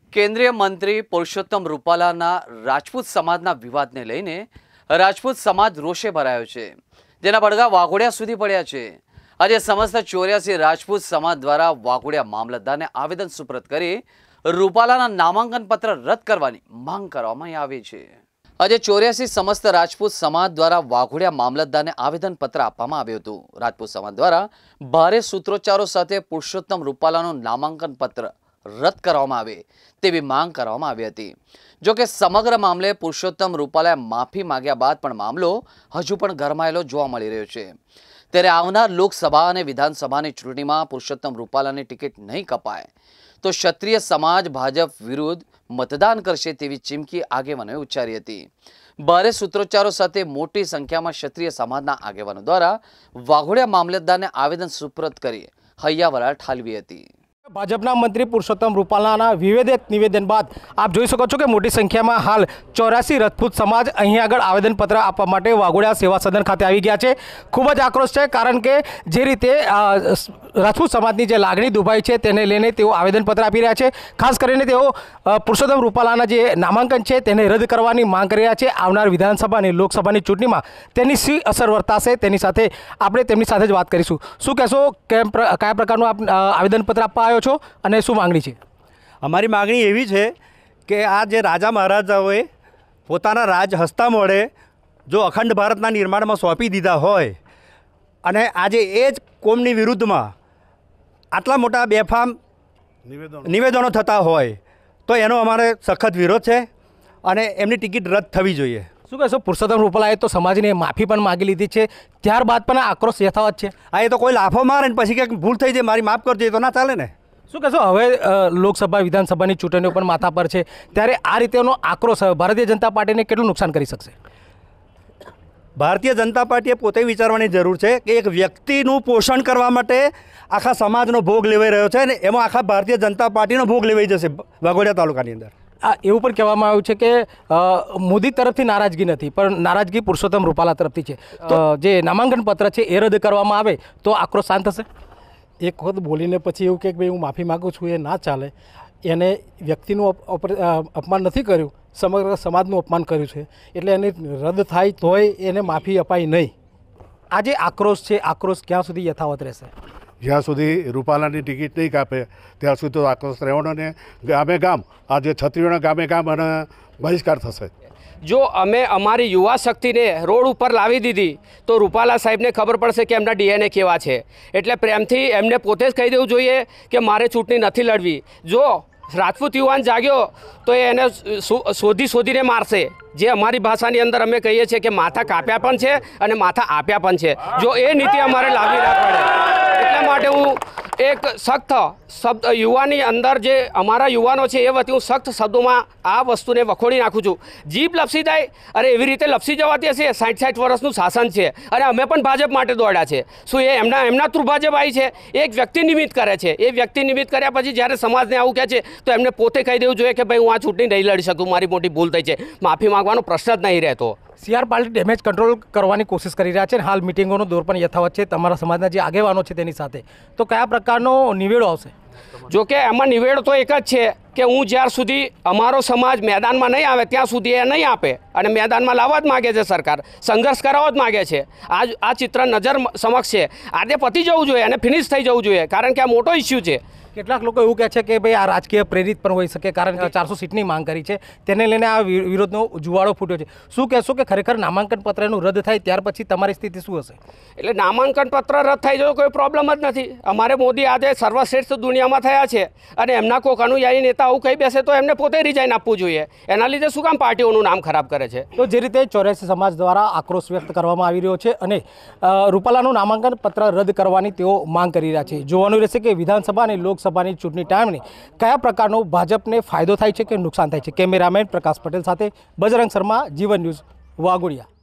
કેન્દ્રીય મંત્રી પુરુષોત્તમ રૂપાલાના રાજપૂત સમાજના વિવાદને લઈને રાજપૂત સમાજ રોષે ભરાયો છે, જેના પડઘા વાઘોડિયા સુધી પડ્યા છે। આજે સમસ્ત 84 રાજપૂત સમાજ દ્વારા વાઘોડિયા મામલતદારને આવેદન સુપ્રત કરી રૂપાલાના નામાંકન પત્ર રદ કરવાની માંગ કરવામાં આવી છે। આજે 84 સમસ્ત રાજપૂત સમાજ દ્વારા વાઘોડિયા મામલતદારને આવેદન પત્ર આપવામાં આવ્યું હતું। રાજપૂત સમાજ દ્વારા ભારે સૂત્રોચ્ચારો સાથે પુરુષોત્તમ રૂપાલાનું નામાંકન પત્ર રદ કરવામાં આવે તેવી માંગ કરવામાં આવી હતી। જો કે સમગ્ર મામલે પુરુષોત્તમ રૂપાલાએ માફી માંગ્યા બાદ પણ મામલો હજુ પણ ગરમાયેલો જોવા મળી રહ્યો છે। ત્યારે આવનાર લોકસભા અને વિધાનસભાની ચૂંટણીમાં પુરુષોત્તમ રૂપાલાની ટિકિટ નહીં કપાય તો ક્ષત્રિય સમાજ ભાજપ વિરુદ્ધ મતદાન કરશે તેવી ચીમકી આગેવાનોએ ઉચ્ચારી હતી। ભારે સૂત્રોચ્ચારો સાથે મોટી સંખ્યામાં ક્ષત્રિય સમાજના આગેવાનો દ્વારા વાઘોડિયા મામલતદારને આવેદન સુપ્રત કરી હૈયાવરાળ ઠાલવી હતી। ભાજપના મંત્રી પુરુષોત્તમ રૂપાલાના વિવેદિત નિવેદન બાદ આપ જોઈ શકો છો કે મોટી સંખ્યામાં હાલ 84 રાજપૂત સમાજ અહીં આગળ આવેદનપત્ર આપવા માટે વાઘોડિયા સેવા સદન ખાતે આવી ગયા છે। ખૂબ જ આક્રોશ છે, કારણ કે જે રીતે રાજપૂત સમાજની જે લાગણી દુભાઈ છે તેને લઈને તેઓ આવેદનપત્ર આપી રહ્યા છે। ખાસ કરીને તેઓ પુરુષોત્તમ રૂપાલાના જે નામાંકન છે તેને રદ કરવાની માંગ કરી રહ્યા છે। આવનાર વિધાનસભા અને લોકસભાની ચૂંટણીમાં તેની શી અસર વર્તાશે તેની સાથે આપણે તેમની સાથે જ વાત કરીશું। શું કહેશો, કયા પ્રકારનું આપ આવેદનપત્ર આપવા આવ્યો છો અને શું માંગણી છે? અમારી માંગણી એવી છે કે આ જે રાજા મહારાજાઓએ પોતાના રાજ હસ્તા મોડે જો અખંડ ભારતના નિર્માણમાં સોંપી દીધા હોય અને આજે એ જ કોમની વિરુદ્ધમાં આટલા મોટા બેફામ નિવેદનો થતા હોય તો એનો અમારે સખત વિરોધ છે અને એમની ટિકિટ રદ થવી જોઈએ। શું કહેશો, પુરુષોત્તમ રૂપાલાએ તો સમાજને માફી પણ માગી લીધી છે, ત્યારબાદ પણ આક્રોશ યથાવત છે? આ એ તો કોઈ લાફો મારે ને પછી કંઈક ભૂલ થઈ જાય મારી માફ કરજો તો ના ચાલે ને। શું કહેશો, હવે લોકસભા વિધાનસભાની ચૂંટણીઓ પણ માથા પર છે, ત્યારે આ રીતેનો આક્રોશ ભારતીય જનતા પાર્ટીને કેટલું નુકસાન કરી શકશે? ભારતીય જનતા પાર્ટીએ પોતે વિચારવાની જરૂર છે કે એક વ્યક્તિનું પોષણ કરવા માટે આખા સમાજનો ભોગ લેવાઈ રહ્યો છે ને એમાં આખા ભારતીય જનતા પાર્ટીનો ભોગ લેવાઈ જશે વાઘોડિયા તાલુકાની અંદર। એવું પણ કહેવામાં આવ્યું છે કે મોદી તરફથી નારાજગી નથી, પણ નારાજગી પુરુષોત્તમ રૂપાલા તરફથી છે। તો જે નામાંકન પત્ર છે એ રદ કરવામાં આવે તો આક્રોશ શાંત થશે? એક વખત બોલીને પછી એવું કે ભાઈ હું માફી માગું છું, એ ના ચાલે। એને વ્યક્તિનું અપમાન નથી કર્યું, સમગ્ર સમાજનું અપમાન કર્યું છે, એટલે એને રદ થાય તોય એને માફી અપાય નહીં। આ જે આક્રોશ છે, આક્રોશ ક્યાં સુધી યથાવત રહેશે? જ્યાં સુધી રૂપાલાની ટિકિટ નહીં કાપે ત્યાં સુધી તો આક્રોશ રહેવાનો ને ગામે ગામ આજે છત્રીઓના ગામે ગામ અને બહિષ્કાર થશે। જો અમે અમારી યુવા શક્તિને રોડ ઉપર લાવી દીધી તો રૂપાલા સાહેબને ખબર પડશે કે એમના ડીએનએ કેવા છે, એટલે પ્રેમથી એમને પોતે જ કહી દેવું જોઈએ કે મારે ચૂંટણી નથી લડવી। જો રાજપૂત યુવાન જાગ્યો તો એને શોધીને મારશે। જે અમારી ભાષાની અંદર અમે કહીએ છીએ કે માથા કાપ્યા પણ છે અને માથા આપ્યા પણ છે। જો એ નીતિ અમારે લાવવી ના પડે એટલા માટે હું એક સખ્ત શબ્દ યુવાની અંદર જે અમારા યુવાનો છે એ વતી હું સખ્ત શબ્દોમાં આ વસ્તુને વખોડી નાખું છું। જીભ લપસી જાય અને એવી રીતે લપસી જવાતી હશે। 60 વર્ષનું શાસન છે અને અમે પણ ભાજપ માટે દોડ્યા છે। શું એ એમના થ્રુ ભાજપ આવી છે? એક વ્યક્તિ નિમિત્ત કરે છે। એ વ્યક્તિ નિમિત્ત કર્યા પછી જ્યારે સમાજને આવું કહે છે તો એમને પોતે કહી દેવું જોઈએ કે ભાઈ હું આ ચૂંટણી નહીં લડી શકું, મારી મોટી ભૂલ થઈ છે, માફી માંગવાનો પ્રશ્ન જ નહીં રહેતો। CR પાર્ટી ડેમેજ કંટ્રોલ કરવાની કોશિશ કરી રહ્યા છે અને હાલ મિટિંગોનો દોર પણ યથાવત છે તમારા સમાજના જે આગેવાનો છે તેની સાથે, તો કયા પ્રકારનો નિવેડો આવશે? જો કે એમાં નિવેડો તો એક જ છે કે હું જ્યાર સુધી અમારો સમાજ મેદાનમાં નહીં આવે ત્યાં સુધી એ નહીં આપે અને મેદાનમાં લાવવા જ માગે છે સરકાર, સંઘર્ષ કરાવવા જ માગે છે। આ ચિત્ર નજર સમક્ષ છે, આજે પતી જવું જોઈએ અને ફિનિશ થઈ જવું જોઈએ, કારણ કે આ મોટો ઇસ્યુ છે। કેટલાક લોકો એવું કહે છે કે ભાઈ આ રાજકીય પ્રેરિત પણ હોઈ શકે, કારણ કે 400 સીટની માંગ કરી છે, તેને લઈને આ વિરોધનો જુવાળો ફૂટ્યો છે। શું કહેશો કે ખરેખર નામાંકન પત્રનું રદ થાય ત્યાર પછી તમારી સ્થિતિ શું હશે? એટલે નામાંકન પત્ર રદ થઈ જાય કોઈ પ્રોબ્લેમ જ નથી। અમારે મોદી આજે સર્વશ્રેષ્ઠ દુનિયામાં થયા છે અને એમના કોઈક અનુયાયી નેતા આવું કહી બેસે તો એમને પોતે રિઝાઇન આપવું જોઈએ। એના લીધે શું કામ પાર્ટીઓનું નામ ખરાબ કરે છે? તો જે રીતે 84 સમાજ દ્વારા આક્રોશ વ્યક્ત કરવામાં આવી રહ્યો છે અને રૂપાલાનું નામાંકન પત્ર રદ કરવાની તેઓ માંગ કરી રહ્યા છે। જોવાનું રહેશે કે વિધાનસભા અને લોકસભાની ચૂંટણી ટાઈમની કયા પ્રકારનો ભાજપને ફાયદો થાય છે કે નુકસાન થાય છે। કેમેરામેન પ્રકાશ પટેલ સાથે બજરંગ શર્મા, જીવન ન્યૂઝ, વાઘોડિયા।